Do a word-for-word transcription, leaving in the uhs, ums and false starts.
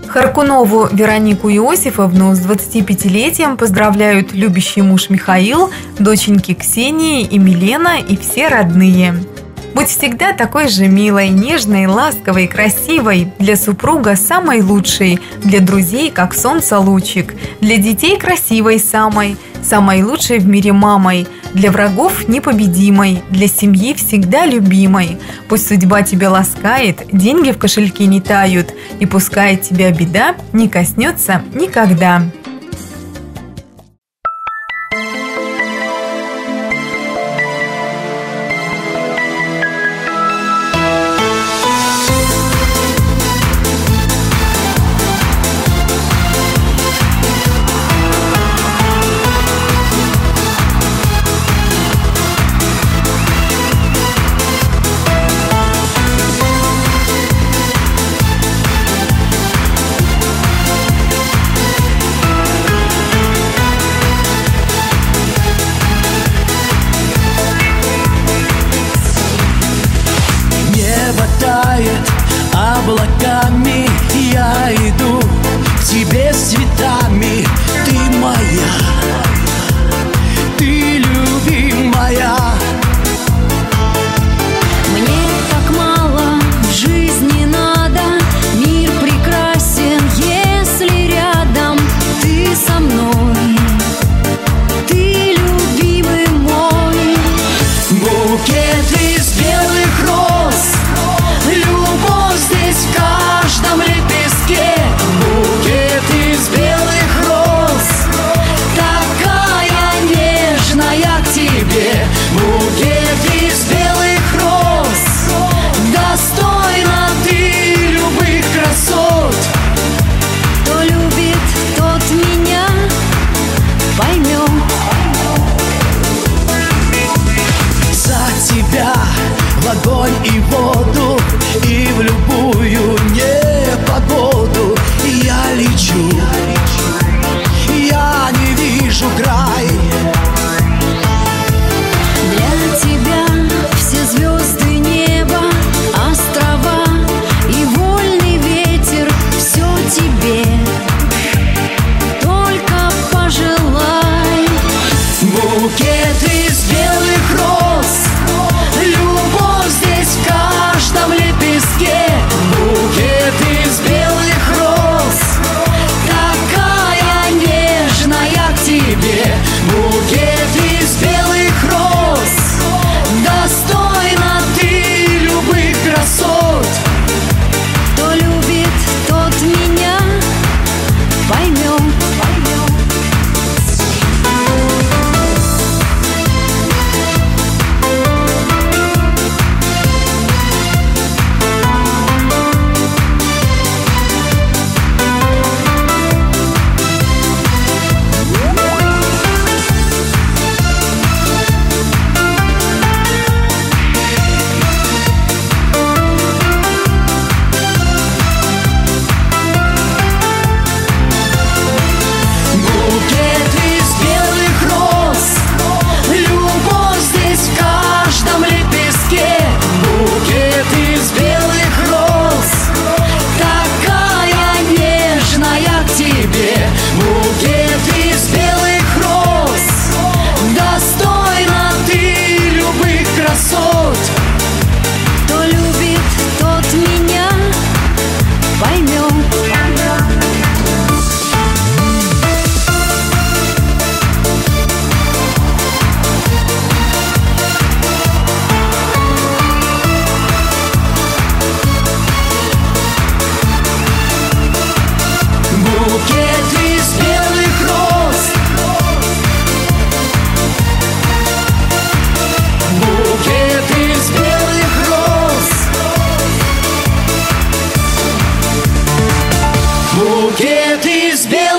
Харкунову Веронику Иосифовну с двадцатипятилетием поздравляют любящий муж Михаил, доченьки Ксении и Милена и все родные. Будь всегда такой же милой, нежной, ласковой, красивой, для супруга самой лучшей, для друзей как солнце лучик, для детей красивой самой, самой лучшей в мире мамой, для врагов непобедимой, для семьи всегда любимой. Пусть судьба тебя ласкает, деньги в кошельке не тают, и пускай тебя беда не коснется никогда. Облаками я иду к тебе с цветами. Ты моя, ты любимая. Мне так мало в жизни надо, мир прекрасен, если рядом ты со мной. Ты любимый мой. Букет из белых роз, любовь здесь в каждом лепестке. Букет из белых роз, такая нежная к тебе. Букет из белых роз, достойна ты любых красот. Кто любит, тот меня поймет. За тебя в огонь и воду, и в любую непогоду я лечу, я не вижу край. Для тебя все звезды неба, острова и вольный ветер. Все тебе, только пожелай. Букет из белых роз, любовь здесь в каждом лепестке. Букет из белых роз, такая нежная к тебе. Букет из белых роз, достойна ты любых красот. Кто любит, тот меня поймет. Букет из белых